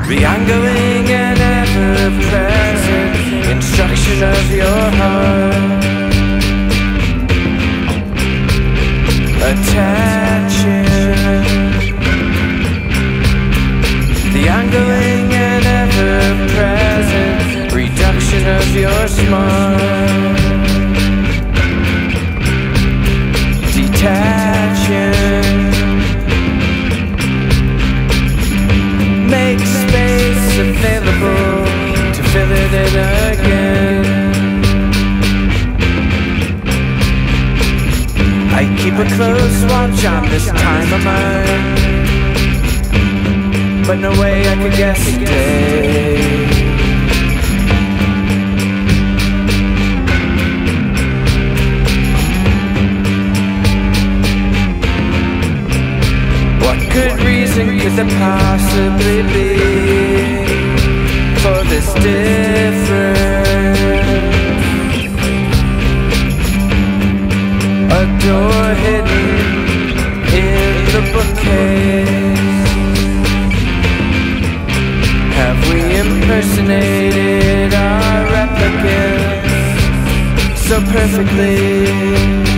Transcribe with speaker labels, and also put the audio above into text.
Speaker 1: the ongoing and ever-present instruction of your heart, attaching the ongoing and ever-present reduction of your smart, detaching. Make space available to fill it in again. I keep a close watch on this time of mine, but no way I could guess a day. What good reason could there possibly be for this difference? A door hidden in the bookcase. Have we impersonated our replicants so perfectly?